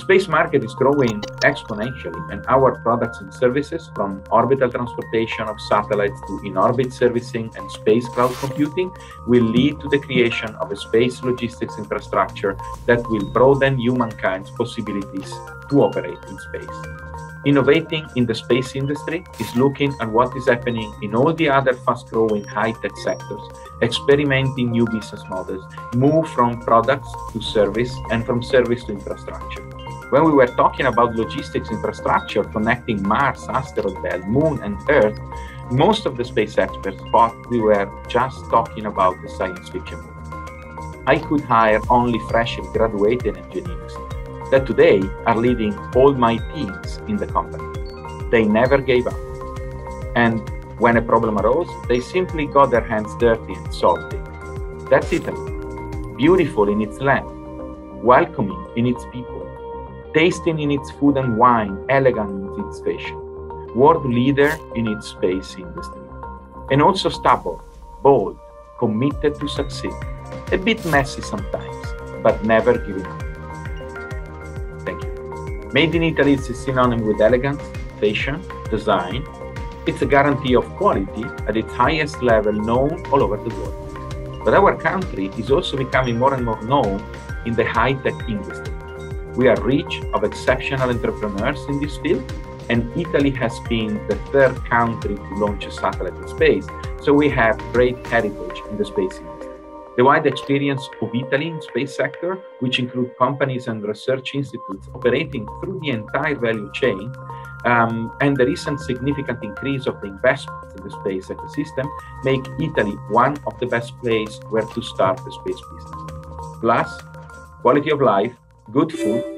space market is growing exponentially, and our products and services, from orbital transportation of satellites to in-orbit servicing and space cloud computing, will lead to the creation of a space logistics infrastructure that will broaden humankind's possibilities to operate in space. Innovating in the space industry is looking at what is happening in all the other fast-growing high-tech sectors, experimenting new business models, move from products to service, and from service to infrastructure. When we were talking about logistics infrastructure connecting Mars, asteroid belt, Moon, and Earth, most of the space experts thought we were just talking about the science fiction movie. I could hire only freshly graduated engineers that today are leading all my teams in the company. They never gave up. And when a problem arose, they simply got their hands dirty and solved it. That's Italy. Beautiful in its land, welcoming in its people, tasting in its food and wine, elegant in its fashion, world leader in its space industry, and also stubborn, bold, committed to succeed, a bit messy sometimes, but never giving up. Thank you. Made in Italy is synonymous with elegance, fashion, design. It's a guarantee of quality at its highest level known all over the world. But our country is also becoming more and more known in the high-tech industry. We are rich of exceptional entrepreneurs in this field, and Italy has been the third country to launch a satellite in space, so we have great heritage in the space industry. The wide experience of Italy in space sector, which include companies and research institutes operating through the entire value chain, and the recent significant increase of the investments in the space ecosystem make Italy one of the best places where to start the space business. Plus, quality of life, good food,